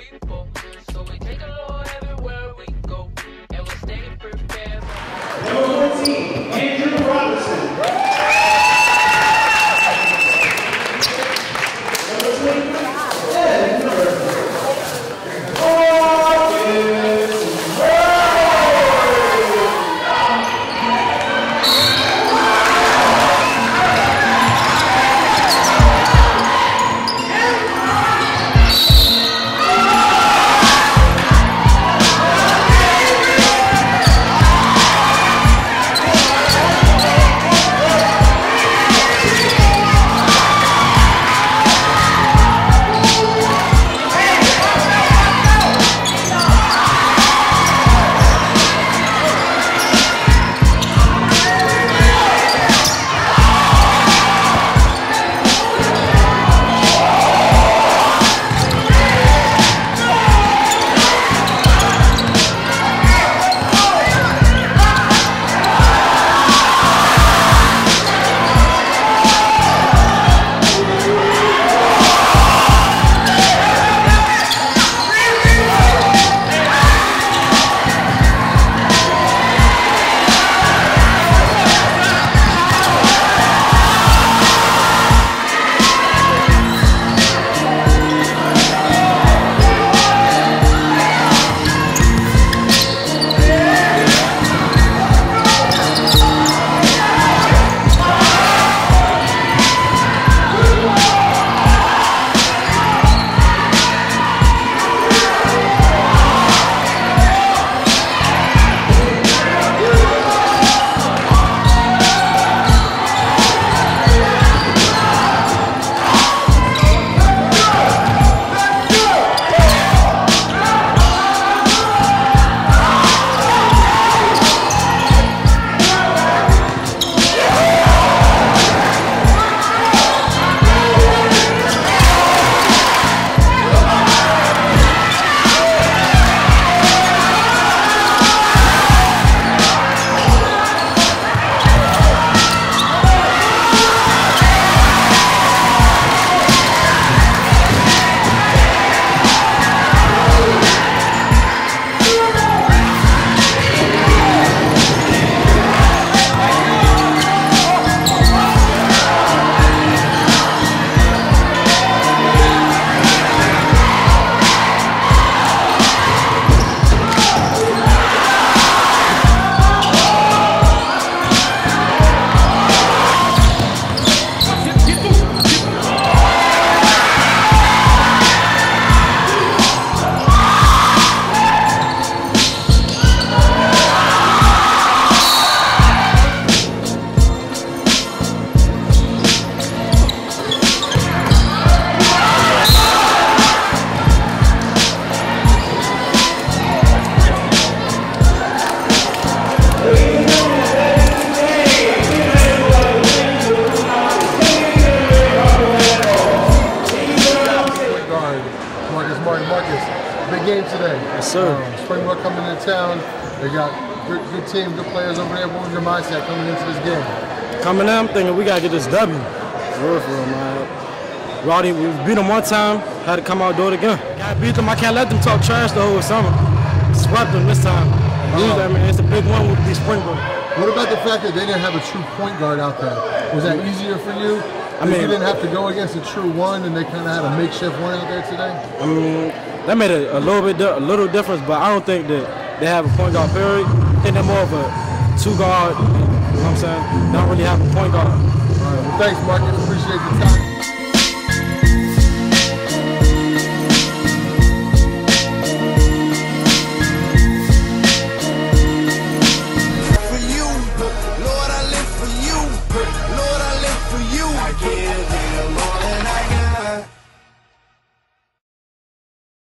people. So we take a load everywhere we go, and we stay prepared. Number 14, Andrew Robinson. Big game today. Yes, sir. Springbrook coming into town. They got good team, good players over there. What was your mindset coming into this game? Coming in, I'm thinking we gotta get this W. For real, man. We beat them one time, had to come out and do it again. Gotta beat them. I can't let them talk trash the whole summer. Swept them this time. I mean, it's a big one with these Springbrook. What about the fact that they didn't have a true point guard out there? Was that easier for you? I mean, you didn't have to go against a true one, and they kind of had a makeshift one out there today. I mean, that made a little difference, but I don't think that they have a point guard period. I think they're more of a two guard. You know what I'm saying? They don't really have a point guard. All right. Well, thanks, Marcus. Appreciate the time.